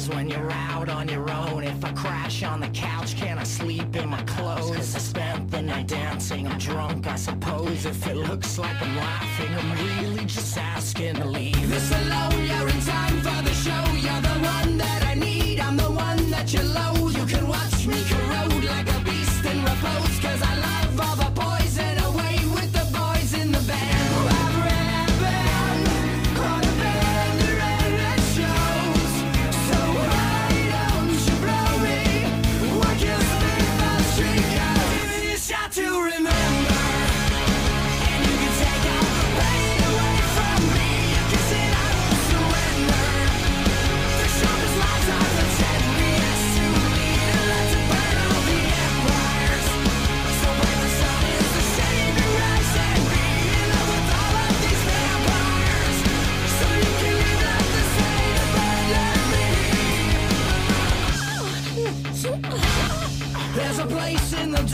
does when you're out on your own. If I crash on the couch, can I sleep in my clothes? Cause I spent the night dancing, I'm drunk I suppose. If it looks like I'm laughing, I'm really just asking to leave. This alone, you're in time for the show. You're the one that I need, I'm the one that you loathe. You can watch me corrode like a beast in repose. Cause I love all the poison away with the boys in the band. To remember, and you can take all the pain away from me. You can say I won't surrender. The sharpest lies are the deadliest to lead, and let's burn all the empires. So brave the sun is the shame to rise and be in love with all of these vampires. So you can leave up the same abandon me. There's a place in the